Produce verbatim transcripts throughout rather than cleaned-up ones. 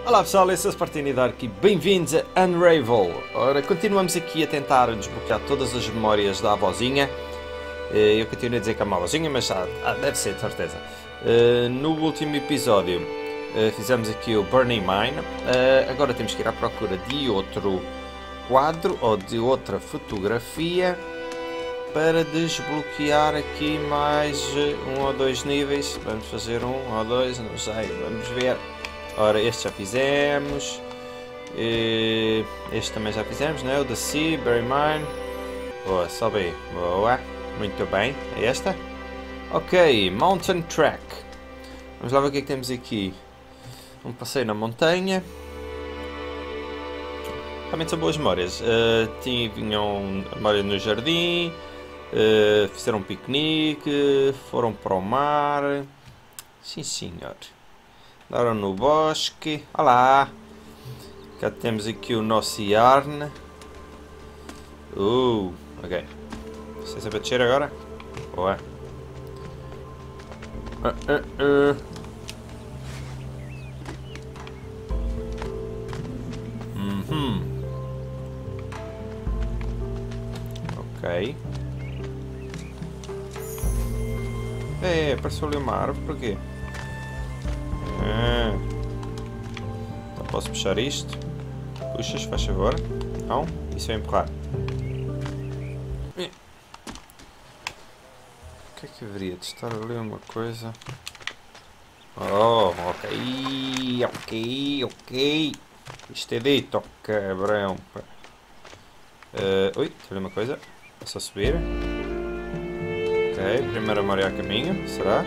Olá pessoal, eu sou o Spartanidar aqui, bem-vindos a Unravel. Ora, continuamos aqui a tentar desbloquear todas as memórias da avózinha. Eu continuo a dizer que é uma avózinha, mas ah, deve ser, de certeza. No último episódio fizemos aqui o Burning Mine. Agora temos que ir à procura de outro quadro ou de outra fotografia para desbloquear aqui mais um ou dois níveis. Vamos fazer um ou dois, não sei, vamos ver. Ora, este já fizemos, este também já fizemos, né? O da Sea, Burning Mine. Boa, sobe aí, boa, muito bem, é esta? Ok, Mountain Track. Vamos lá ver o que é que temos aqui. Um passeio na montanha. Realmente são boas memórias. Uh, tinham memória no jardim, uh, fizeram um piquenique, foram para o mar. Sim senhor. Andaram no bosque. Olá! Cá temos aqui o nosso Yarn. Uh, ok. Licença para descer agora? Boa. Uh, uh, uh. Uhum. Ok. É, apareceu ali uma árvore, porquê? Ah. Então posso puxar isto? Puxas, faz favor. Não? Isso é empurrar. O que é que haveria de estar ali uma coisa? Oh, ok, ok, ok. Isto é dito, cabrão. Uh, ui, tem ali uma coisa. É só subir. Ok, primeira memória a caminho, será?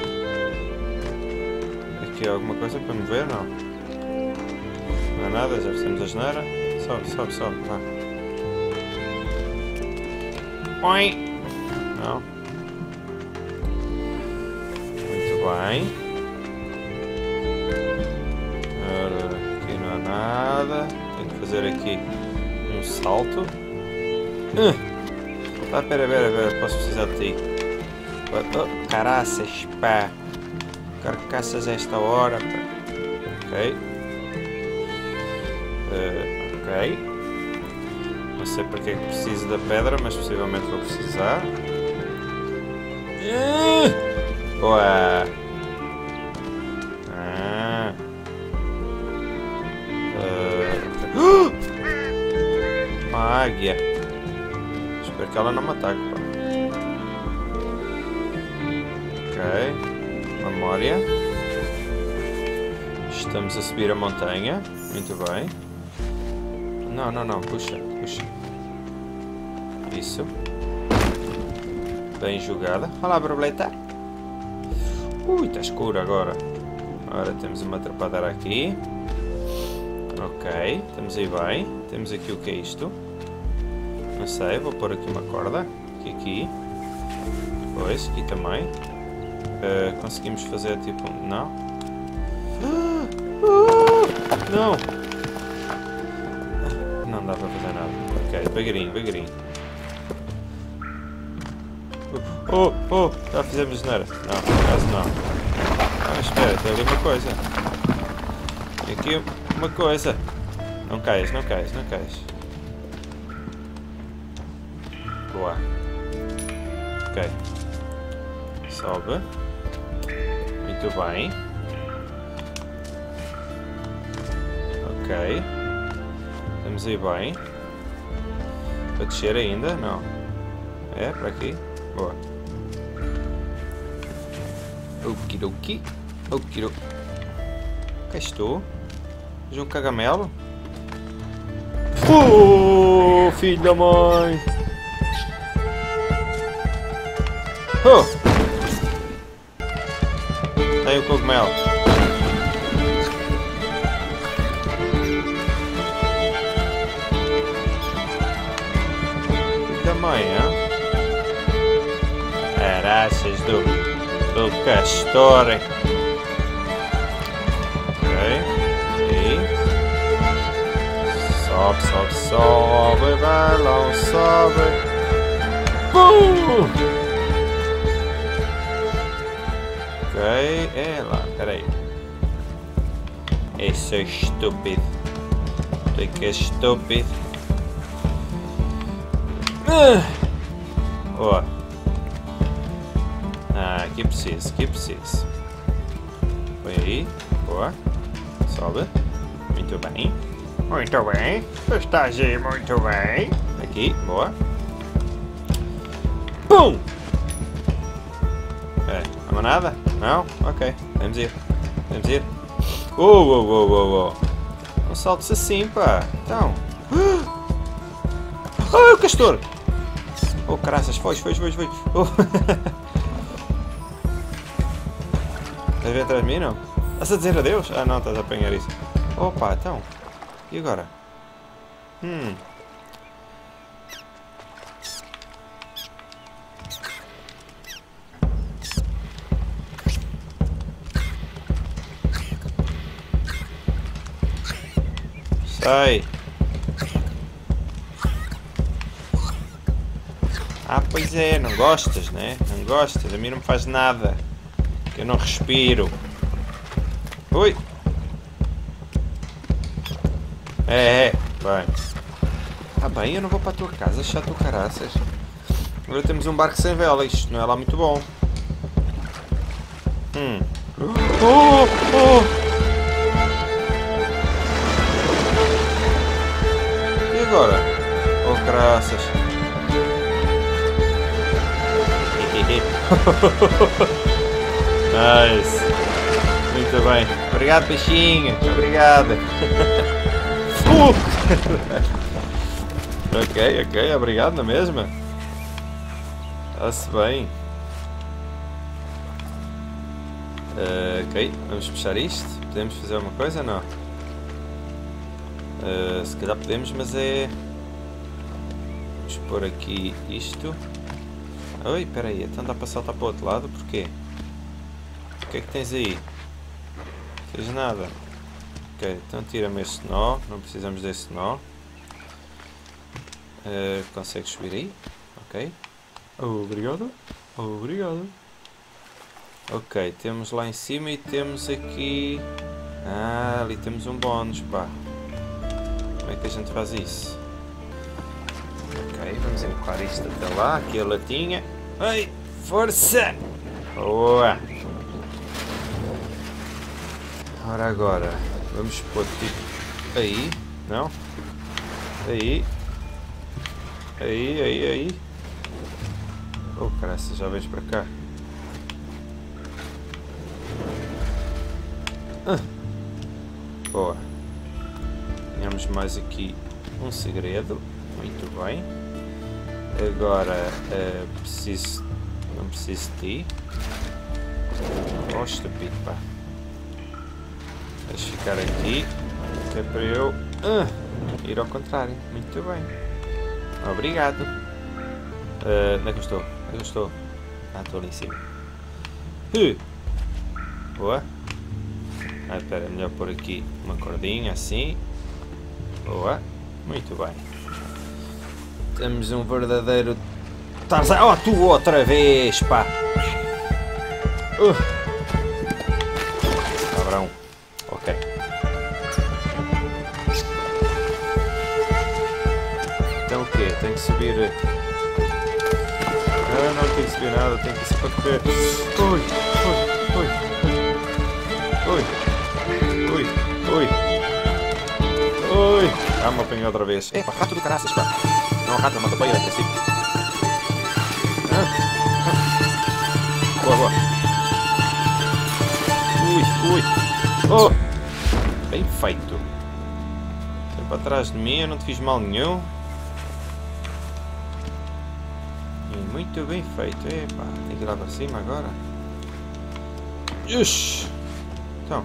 Aqui alguma coisa para mover? Não. Não é nada, já fizemos a geneira. Sobe, sobe, sobe, vá. Oi! Não. Muito bem. Ora, aqui não há nada. Tenho que fazer aqui um salto. Uh! Ah, pera, pera, pera, posso precisar de ti. Oh, caraças, pá. Carcaças a esta hora. Ok. Uh, ok. Não sei para que é que preciso da pedra, mas possivelmente vou precisar. Uh, boa. Ah. Uh, okay. Uma águia. Espero que ela não me ataque. Pá. Ok. Memória. Estamos a subir a montanha. Muito bem. Não, não, não. Puxa, puxa. Isso. Bem jogada. Olá, borboleta. Ui, está escuro agora. Agora temos uma trepadeira aqui. Ok. Estamos aí bem. Temos aqui o que é isto? Não sei. Vou pôr aqui uma corda. Aqui, aqui. Pois, aqui também. Uh, conseguimos fazer tipo... Não? Ah, ah, não! Não dá para fazer nada. Ok, devagarinho, devagarinho. Oh, oh! Já fizemos geneira. Não, por acaso não. Ah, espera, tem ali uma coisa. Tem aqui uma coisa. Não caias, não caias, não caias. Boa. Ok. Sobe. Muito bem. Ok. Estamos aí bem. Para descer ainda? Não. É? Para aqui? Boa. Okidoki. Okidoki. Cá estou. Veja um cagamelo. Oh, filho da mãe. Oh! Aí o cogumelo. Que tamanho, hein? Caraças do, do castor. Ok. E sobe, sobe, sobe, balão, sobe. Pum! Ok, é lá, peraí. Isso é estúpido. Tu é que é estúpido. Ah! Oh. Ah, aqui preciso, aqui preciso. Põe aí. Boa. Sobe. Muito bem. Muito bem. Estás aí muito bem. Aqui, boa. Pum! É, não há nada? Não? Ok. Vamos ir. Vamos ir. Oh, oh, oh, oh, oh. Não saltes assim, pá. Então. Oh, o castor! Oh, caraças. Foge, foge, foge, foge. Oh. Estás a ver atrás de mim, não? Estás a dizer adeus? Ah, não, estás a apanhar isso. Opa, então. E agora? Hum. Sai. Ah, pois é, não gostas, né? Não gostas, a mim não me faz nada. Que eu não respiro. Ui. É, é, vai. Ah bem, eu não vou para a tua casa, chato caraças. Agora temos um barco sem vela, isto não é lá muito bom. Hum. Oh, oh. E agora? Oh, graças. Nice. Muito bem. Obrigado, peixinho. Obrigado. Uh. Ok, ok. Obrigado na mesma. Está-se bem. Uh, ok, vamos fechar isto. Podemos fazer alguma coisa? Não. Uh, se calhar podemos, mas é... Vamos pôr aqui isto. Oi, espera aí. Então dá para saltar para o outro lado? Porquê? O que é que tens aí? Não tens nada. Ok, então tira-me esse nó. Não precisamos desse nó. Uh, consegues subir aí? Ok. Obrigado. Obrigado. Ok, temos lá em cima e temos aqui... Ah, ali temos um bónus, pá. Como é que a gente faz isso? Ok, vamos empurrar isto até lá. Aqui a latinha. Ai, força! Boa! Ora agora, vamos pôr tipo... Aí, não? Aí. Aí, aí, aí. Oh, caraca, já vês para cá. Ah. Boa. Tínhamos mais aqui um segredo. Muito bem. Agora uh, preciso. Não preciso de ti. Oh, estúpido, pá. Deixa ficar aqui. Que é para eu uh, ir ao contrário. Muito bem. Obrigado. Uh, onde é que eu estou? Onde é que eu estou? Ah, estou ali em cima. Uh. Boa. Ah, espera, é melhor pôr aqui uma cordinha assim. Boa. Muito bem. Temos um verdadeiro Tarzan. Oh, tu outra vez, pá. Uh. Cabrão. Ok. Então o quê? Tenho que subir... Ah, não tenho que subir nada. Tenho que ir para correr. Ui, ui, ui. Ui. Ui, ui. Ui. Ah, me apanhei outra vez. É, pá, rato do caraças, pá. Não, rato, mata para ele, é assim. Ah. Ah. Boa, boa. Ui, ui. Oh. Bem feito. Foi para trás de mim, eu não te fiz mal nenhum. E muito bem feito. Epá, tem que ir lá para cima agora. Ixi. Então.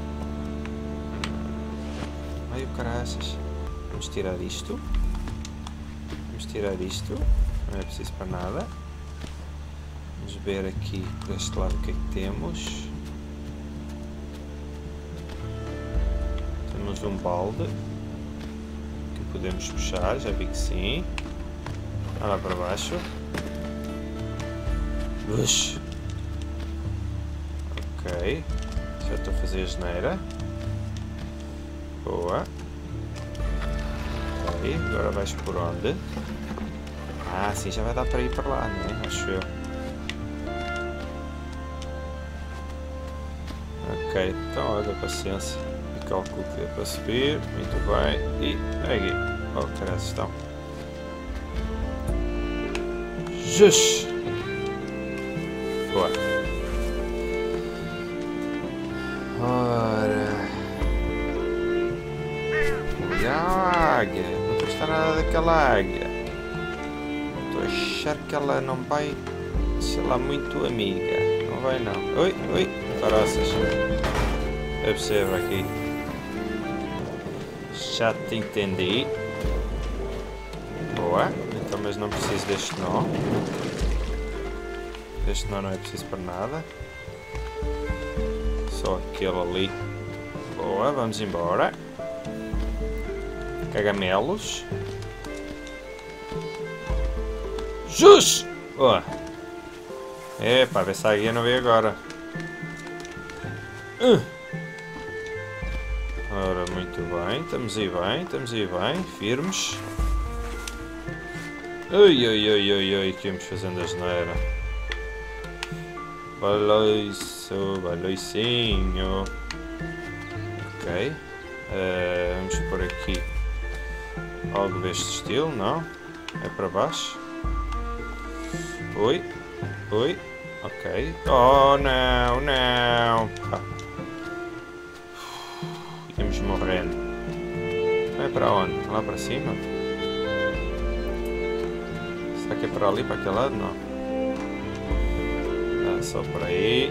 Ai, o caraças. Vamos tirar isto. Vamos tirar isto. Não é preciso para nada. Vamos ver aqui por este lado o que é que temos. Temos um balde. Que podemos puxar, já vi que sim. Vai lá para baixo. Ux. Ok. Já estou a fazer a geneira. Boa. Ok, agora vais por onde? Ah, sim, já vai dar para ir para lá, né? Acho eu. Ok, então olha, paciência. E calculo que é para subir. Muito bem. E aqui. Oh, caralho, estão. Jus! Boa. Ora. E a águia. Não estou a gostar nada daquela águia. Estou a achar que ela não vai ser lá muito amiga. Não vai não. Oi, oi. Caraças. Deve ser aqui. Já te entendi. Boa. Então, mas não preciso deste nó. Este nó não é preciso para nada. Só aquele ali. Boa, vamos embora. Cagamelos. Jus! Boa. Epá, vê se a guia não veio agora. Uh. Ora, muito bem. Estamos aí bem, estamos aí bem. Firmes. Ui, ui, ui, ui, ui, que íamos fazendo a geneira. Baloiço, baloicinho. Ok. Uh, vamos por aqui algo deste estilo, não? É para baixo. Oi, oi, ok. Oh não, não. Ah. Íamos morrendo. É para onde? Lá para cima? Será que é para ali, para aquele lado? Não. Ah, só por aí.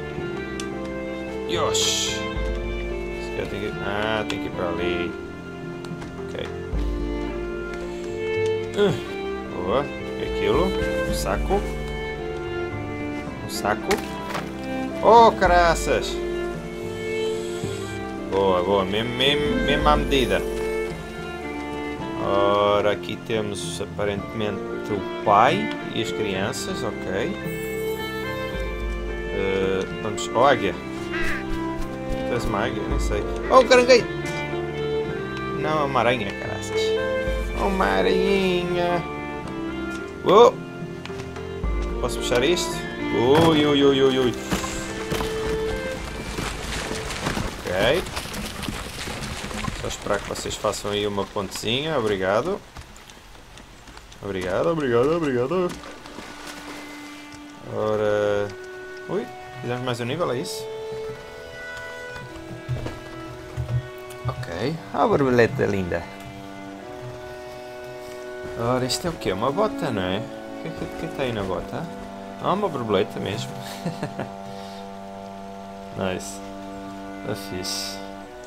Yosh! Tem que... Ah, tem que ir para ali. Ok. Uh, boa. E aquilo? Um saco. Um saco. Oh, caraças! Boa, boa. Mesmo, mesmo, mesmo à medida. Ora, aqui temos aparentemente o pai e as crianças. Ok. Uh, vamos... Oh, águia. Tu és uma águia? Nem sei. Oh, um caranguejo! Não, é uma aranha, caraças. Uma aranhinha. Oh! Posso puxar isto? Ui, ui, ui, ui, ui. Ok. Só esperar que vocês façam aí uma pontezinha. Obrigado. Obrigado, obrigado, obrigado. Ora... Ui, fizemos mais um nível, é isso? Ok. Ah, borboleta linda. Ora, isto é o quê? Uma bota, não é? O que é que, que está aí na bota? Ah, uma borboleta mesmo. Nice. Está fixe.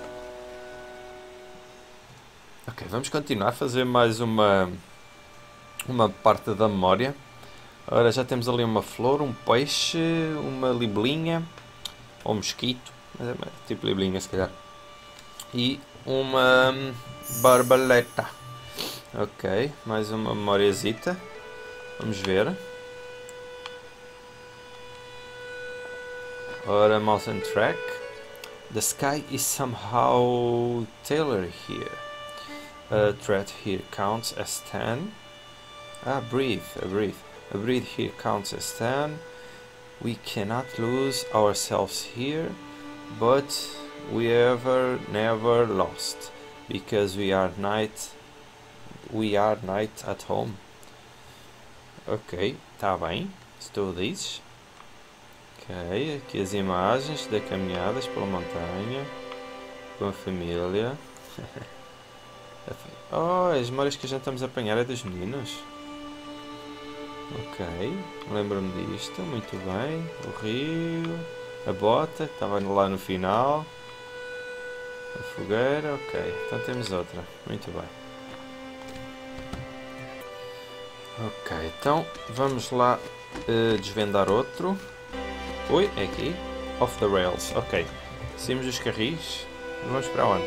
Ok, vamos continuar a fazer mais uma, uma parte da memória. Ora, já temos ali uma flor, um peixe, uma libelinha, ou mosquito, tipo libelinha se calhar. E uma borboleta. Ok, mais uma memóriazita. Vamos ver. Ora, mountain track. The sky is somehow tailored here. A thread here counts as ten. Ah, breathe, a breathe. A breathe here counts as ten. We cannot lose ourselves here, but we ever never lost, because we are night. We are night at home. Ok, tá bem. Estou dizes. Ok, aqui as imagens da caminhadas pela montanha com a família. Oh, as memórias que a gente estamos a apanhar é dos meninos. Ok, lembro-me disto, muito bem. O rio, a bota, que estava lá no final. A fogueira, ok. Então temos outra, muito bem. Ok, então vamos lá uh, desvendar outro. Oi, é aqui. Off the rails, ok. Saímos dos carris, vamos para onde?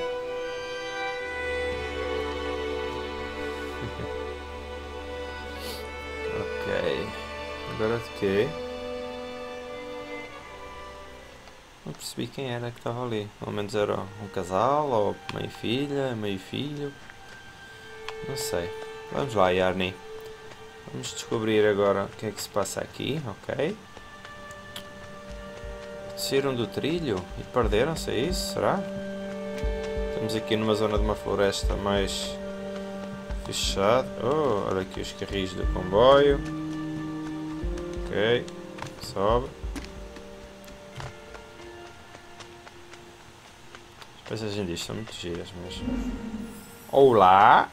Ok, agora de quê? Ups. percebi quem era que estava ali. Pelo menos era um casal, ou meio filha, meio filho. Não sei. Vamos lá, Yarny. Vamos descobrir agora o que é que se passa aqui, ok? Desceram do trilho e perderam-se, é isso? Será? Estamos aqui numa zona de uma floresta mais fechada. Oh, olha aqui os carris do comboio. Ok, sobe. As paisagens disto são muito giras mesmo. Olá!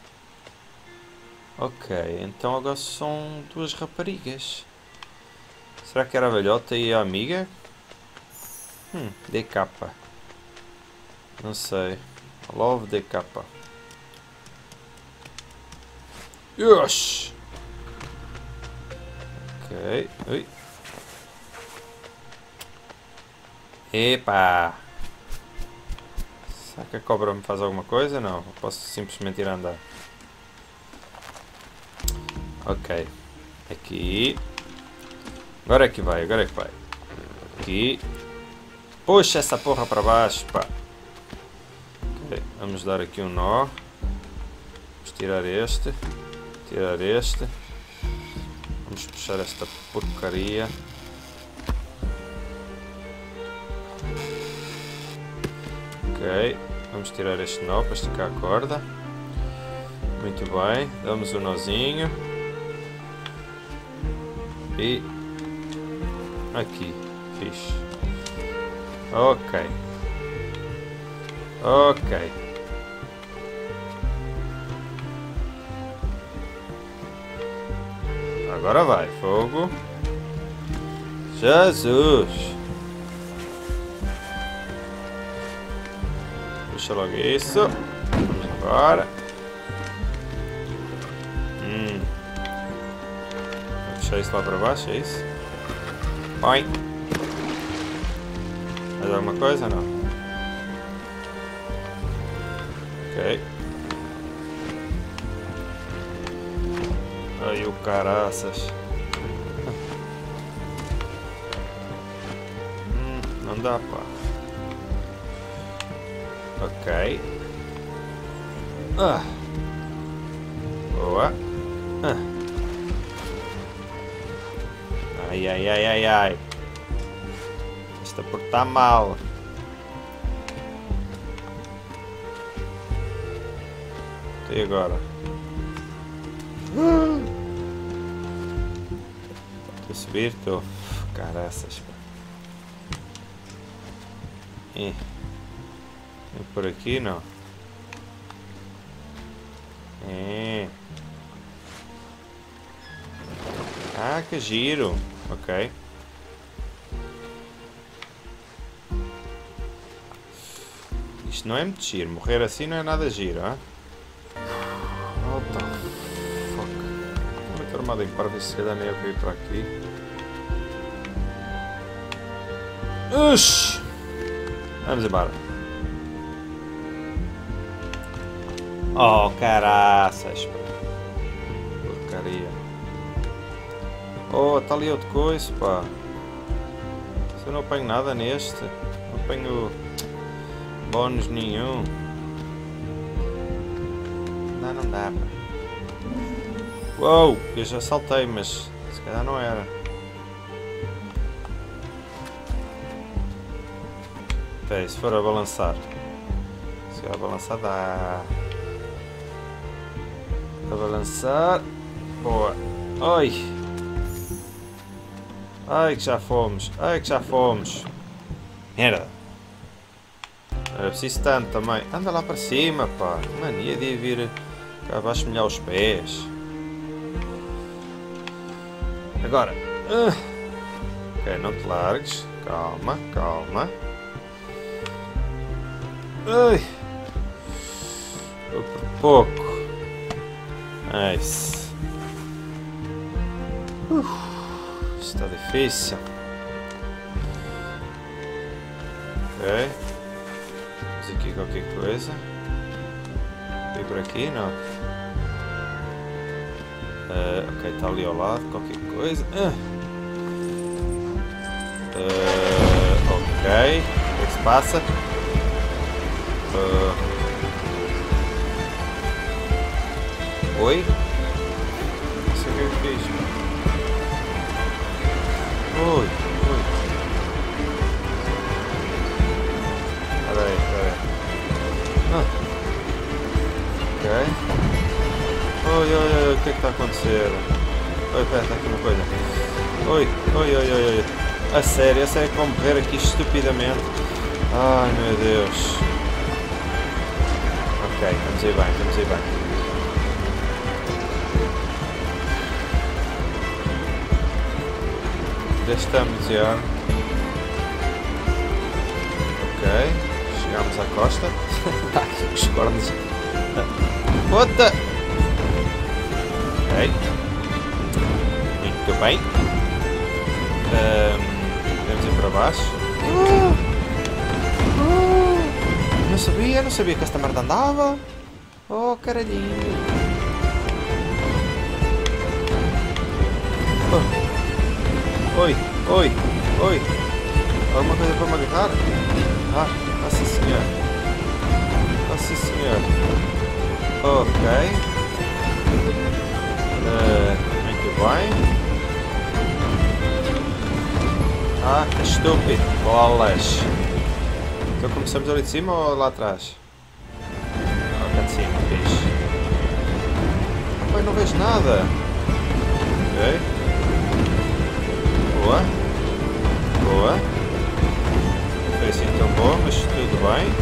Ok, então agora são duas raparigas. Será que era a velhota e a amiga? Hum, D K. Não sei. Love D K. Yosh! Ok. Ui. Epa! Será que a cobra me faz alguma coisa? Não. Eu posso simplesmente ir a andar. Ok. Aqui. Agora é que vai, agora é que vai. Aqui. Puxa essa porra para baixo, pá. Ok, vamos dar aqui um nó. Vamos tirar este. Tirar este. Vamos puxar esta porcaria. Ok, vamos tirar este nó para esticar a corda. Muito bem, damos um nozinho. E aqui, fixe. Ok. Ok. Agora vai, fogo. Jesus. Puxa logo isso. Vamos embora. Hum. Vou puxar isso lá para baixo, é isso? Põe. Mais alguma coisa? Não. Ok. Ai, o caraças. Hum, não dá, pá. Ok. Ah. Boa. Ah. Ai, ai, ai, ai, ai. Está por estar mal. E agora? Estou a subir, estou. Caraças. E por aqui não. É. Ah, que giro. Ok. Isto não é muito giro. Morrer assim não é nada giro, hein? What the fuck? Estou muito armado em parvo, se calhar nem eu que ir para aqui. Ush! Vamos embora. Oh, caraças. Porcaria. Oh, está ali outro coisa, pá. Se eu não apanho nada neste, não apanho bónus nenhum. Não, não dá, pá. Uou, eu já saltei, mas se calhar não era. Espera, se for a balançar. Se for a balançar dá. A balançar. Boa. Ai. Ai que já fomos. Ai que já fomos. Merda. Era preciso tanto também. Anda lá para cima, pá. Mania de vir cá abaixo molhar os pés. Agora. Uh. Ok, não te largues. Calma, calma. Ai. Vou por pouco. Nice. Uh. Está difícil. Ok. Temos aqui qualquer coisa. E por aqui não. Uh, ok, está ali ao lado qualquer coisa. Uh. Uh, ok. Ok, o que é que se passa? Uh... Oi? Não sei o que é que fiz. Oi, oi. Espera aí, espera aí. Ah. Ok. Oi, oi, oi, o que é que está a acontecer? Oi, espera, está aqui uma coisa. Oi, oi, oi, oi, oi. A sério, a sério que vão morrer aqui estupidamente. Ai, meu Deus. Ok, vamos ir bem, vamos ir bem. Já estamos já. Ok, chegamos à costa. Está aqui os cornos. Bota! Ok. Muito bem. Um, podemos ir para baixo. Uh, uh, não sabia, não sabia que esta merda andava. Oh, caralhinho. Oh. Oi, oi, oi. Alguma coisa para me agarrar? Ah, ah sim senhor. Ah sim senhor. Ok. Uh, muito bem. Ah, que estúpido. Bolas. Então começamos ali de cima ou lá atrás? Ah, cá de cima, fixe. Pai, não vejo nada. Ok. Boa. Boa. Não foi assim tão bom, mas tudo bem.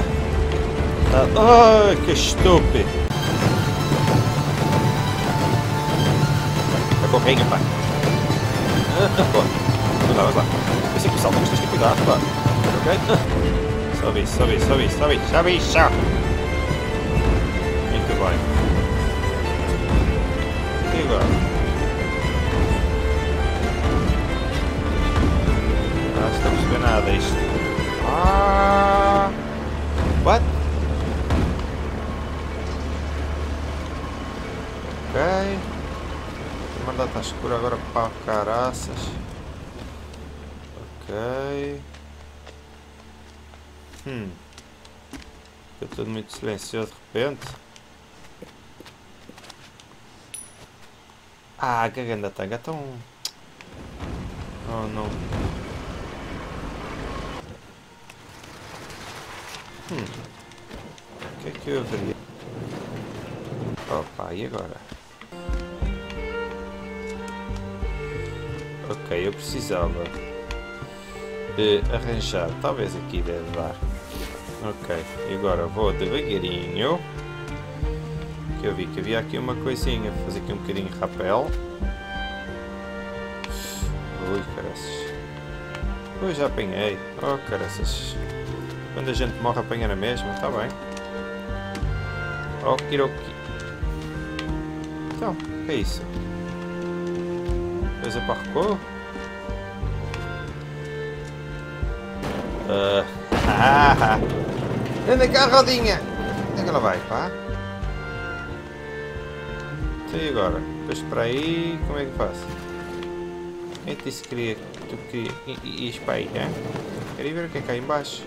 Ah, ah, que estúpido. A correinha, pá. Ah, bom. Vamos lá, vamos lá. Pensei que o salto, mas tens que ter cuidado, pá. Ok? Sobe isso, sobe isso, sobe isso, sobe isso, sobe isso. Muito bem. E agora? Ah, não estou a perceber nada isto. Ah! What? Ok. A mandar está escura agora para caraças. Ok. Hum. Ficou tudo muito silencioso de repente. Ah, que ganda tanga tão. Oh não. Hum. O que é que eu haveria? Opa, e agora? Ok, eu precisava de arranjar, talvez aqui deve dar. Ok, e agora vou devagarinho. Que eu vi que havia aqui uma coisinha, vou fazer aqui um bocadinho de rapel. Ui, caraças. Ui, já apanhei. Oh, caraças. Quando a gente morre apanha na mesma, está bem. Okiroki. Então, o que é isso? Coisa para recuo? Uh, ah, anda cá, rodinha! Onde é que ela vai, pá? Então e agora? Depois para aí, como é que faço? Quem te disse que queria, tu queria ir para aí, hein? Queria ver o que é cá em baixo.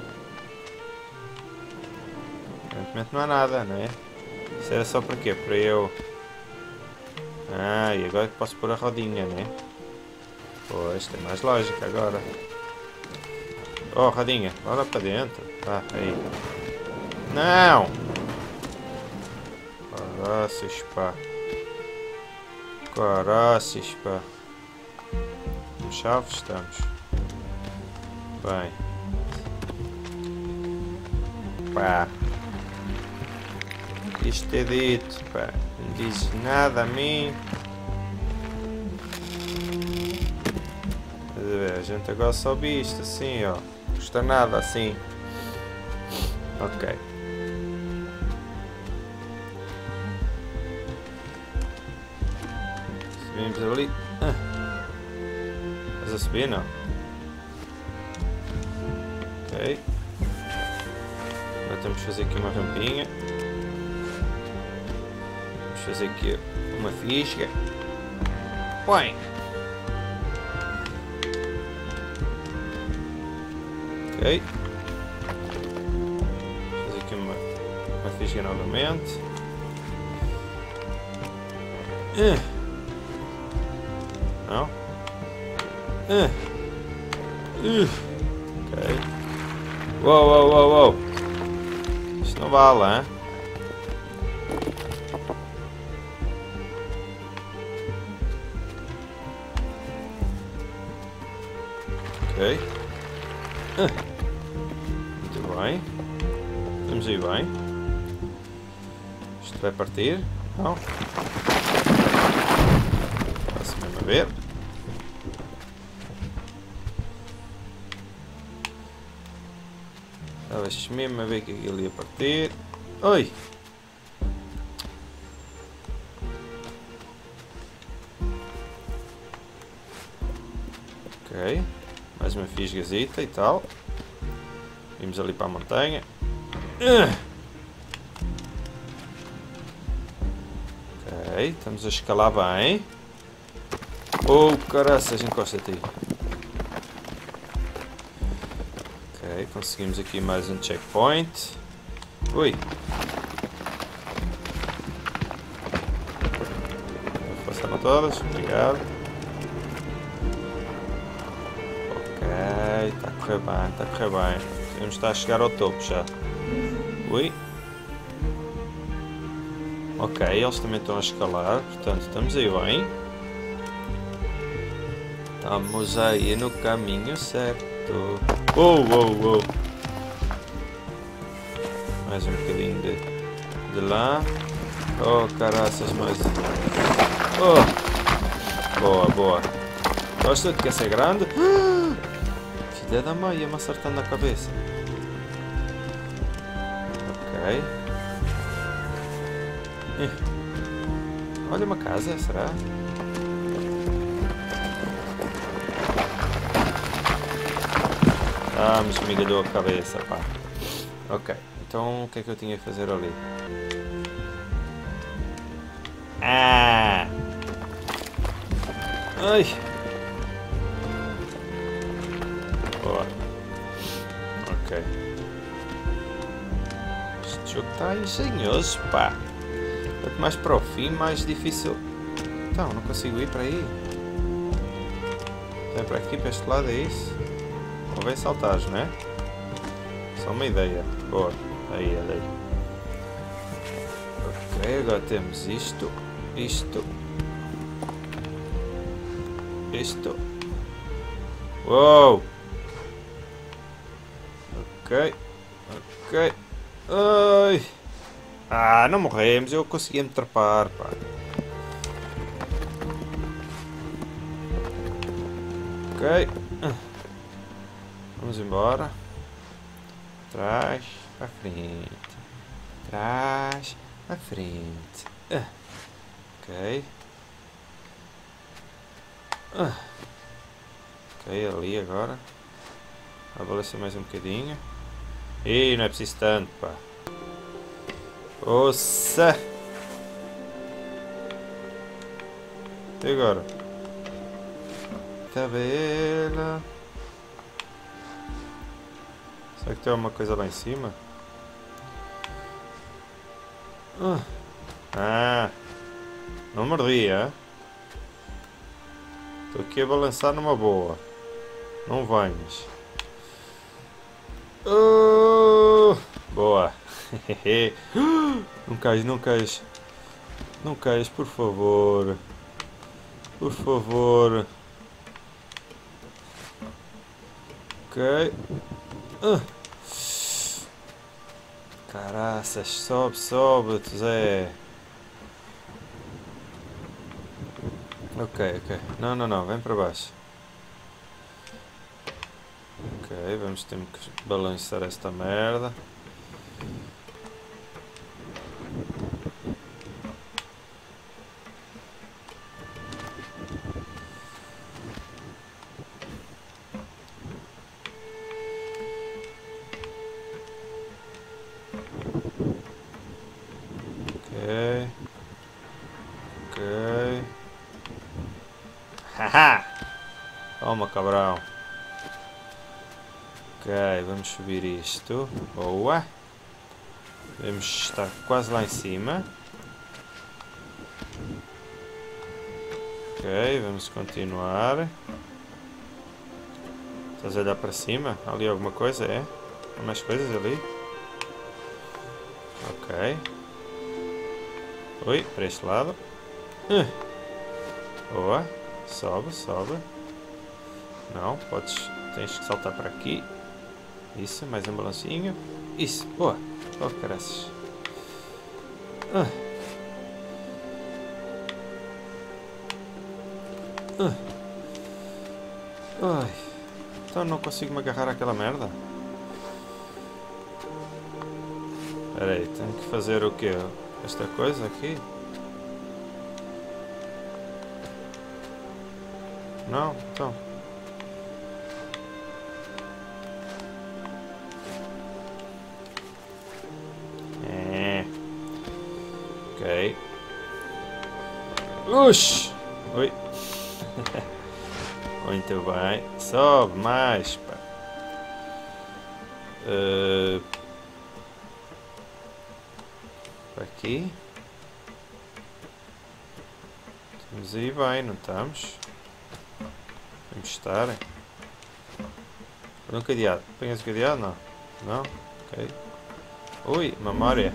Aparentemente não há nada, não é? Isso era só para quê? Para eu... Ah, e agora posso pôr a rodinha, não é? Pois, tem mais lógica agora. Oh, rodinha, bora para dentro. Ah, aí. Não! Caraças, pá. Caraças, pá. Os chaves estamos. Bem. Pá. Isto é dito, pá. Não diz nada a mim. A gente agora sobe isto assim, ó. Não custa nada assim. Ok. Subimos ali. Ah. Estás a subir, não? Ok. Agora temos que fazer aqui uma rampinha. Vamos fazer aqui uma fisga. Põe! Ok. Vou fazer aqui uma, uma fisga novamente. Uh. Não? Uh. Uh. Ok. Uou, uou, uou, uou. Isto não vale, hein? Ok. Uh. Muito bem. Estamos aí bem. Isto vai partir? Não? Passa mesmo a ver. Estava mesmo a ver que aquilo ia partir. Oi! Ok. Mais uma fisgazita e tal. Vimos ali para a montanha. Ok, estamos a escalar bem. Oh, caraças, encosta-te aí. Ok, conseguimos aqui mais um checkpoint. Ui. Passaram todas, obrigado. Ok, está a correr bem, está a correr bem. Devemos estar a chegar ao topo já. Ui. Ok, eles também estão a escalar, portanto estamos aí bem. Estamos aí no caminho certo. Oh, oh, oh. Mais um bocadinho de, de lá. Oh, caraças, mais. Oh. Boa, boa. Gosto de que essa é grande. Filha da mãe, ia-me acertando na cabeça. Ok. Eh. Olha uma casa, será? Ah, me esmigalhou a cabeça, pá. Ok, então o que é que eu tinha que fazer ali? Ah! Ai! Boa. Ok. Este jogo está engenhoso, pá. Quanto mais para o fim, mais difícil. Então, não consigo ir para aí. Vem para aqui, para este lado, é isso? Convém saltares, não é? Só uma ideia. Boa. Aí, aí. Ok, agora temos isto. Isto. Isto. Uou! Ok. Ok. Ai! Ah, não morremos. Eu consegui me trepar, pá. Ok. Vamos embora. Trás para frente. Trás para frente. Uh. Ok. Uh. Ok, ali agora. A balança mais um bocadinho. Ih, não é preciso tanto, pá. Ossa! E agora? Tabela. Será que tem alguma coisa lá em cima? Uh. Ah! Não mordi, é? Estou aqui a balançar numa boa. Não venhas. Uh. Boa! Não cais, não cais. Não cais, por favor. Por favor. Ok. Uh. Caraças, sobe, sobe, Zé. Ok, ok. Não, não, não, vem para baixo. Ok, vamos ter que balançar esta merda. Ok. Ok. Haha! Toma, cabrão. Ok, vamos subir isto. Boa. Devemos estar quase lá em cima. Ok, vamos continuar. Estás a olhar para cima? Há ali alguma coisa, é? Há mais coisas ali? Ok. Oi, para este lado. Uh. Boa. Sobe, sobe. Não, podes... Tens que saltar para aqui. Isso, mais um balancinho. Isso, boa. Oh, caraças. Uh. Uh. Ai. Então não consigo me agarrar àquela merda. Espera aí, tenho que fazer o quê? Esta coisa aqui? Não? Então. É. Ok. Ux! Oi. Muito bem. Sobe mais, pá. Uh... Aqui. Estamos aí bem, não estamos? Vamos estar. Põe um cadeado. Pões o cadeado? Não. Não? Ok. Ui, memória.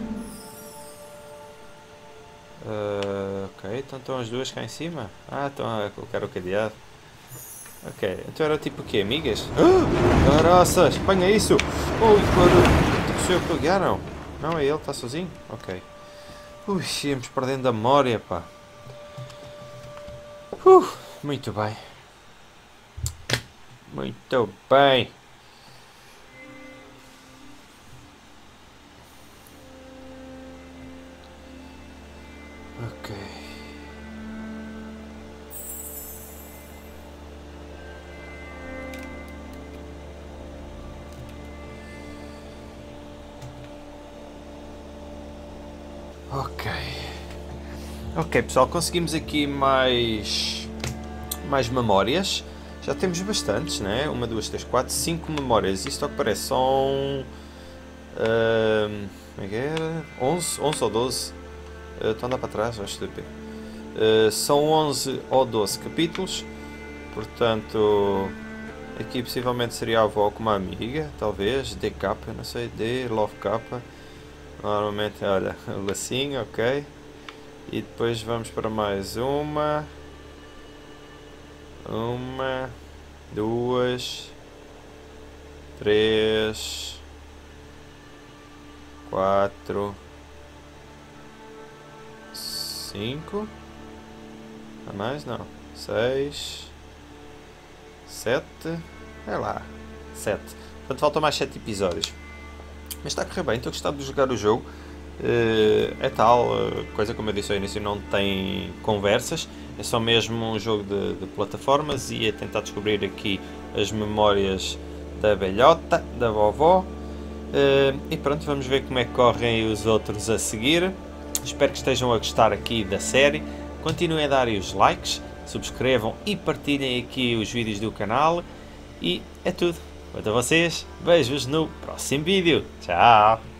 Uh, ok, então estão as duas cá em cima. Ah, estão a colocar o cadeado. Ok, então era tipo o quê? Amigas? Ah, caraças, apanha isso! Ui, claro. Tipo, sou eu que ligar, não? Não, é ele, está sozinho? Ok. Ui, íamos perdendo a memória, pá. Uh, muito bem. Muito bem. Ok. Ok. Ok, pessoal, conseguimos aqui mais mais memórias. Já temos bastantes, né? Uma, duas, três, quatro, cinco memórias. Isto ao que parece são... Uh, como é que era? onze, onze ou doze. Uh, Estou a andar para trás, acho que uh, são onze ou doze capítulos. Portanto, aqui possivelmente seria a avó com uma amiga, talvez. D K, não sei, D, Love K. Normalmente, olha, o lacinho, ok. E depois vamos para mais uma. Uma, duas, três, quatro, cinco. Há mais? Não. Seis, sete. É lá. Sete. Portanto, faltam mais sete episódios. Mas está a correr bem, estou a gostar de jogar o jogo. Uh, é tal, uh, coisa como eu disse ao início, não tem conversas, é só mesmo um jogo de, de plataformas e é tentar descobrir aqui as memórias da velhota, da vovó. Uh, e pronto, vamos ver como é que correm os outros a seguir. Espero que estejam a gostar aqui da série. Continuem a dar os likes, subscrevam e partilhem aqui os vídeos do canal. E é tudo. Quanto a vocês, beijos no próximo vídeo. Tchau!